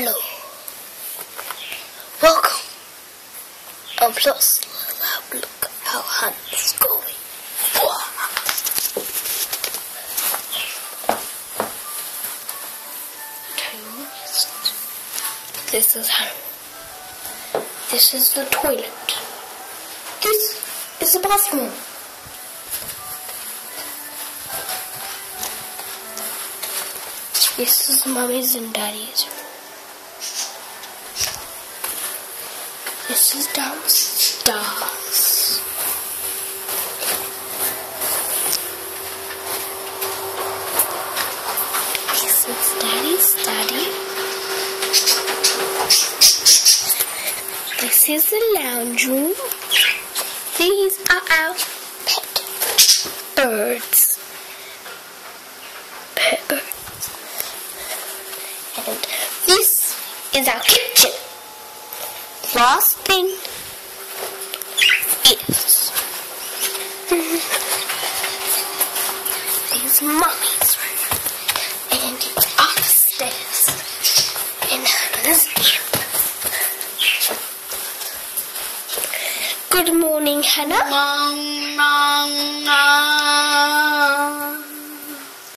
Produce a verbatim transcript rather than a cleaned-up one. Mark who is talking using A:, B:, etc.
A: Hello. Welcome. Um, let's have a look at how Hannah's going. This is Hannah. This is the toilet. This is the bathroom. This is Mummy's and Daddy's room. This is downstairs. This is Daddy's study. This is the lounge room. These are our pet birds. Pet birds. And this is our kitchen. Last thing is is Mummy's room, and it's upstairs in Hannah's room. Good morning, Hannah.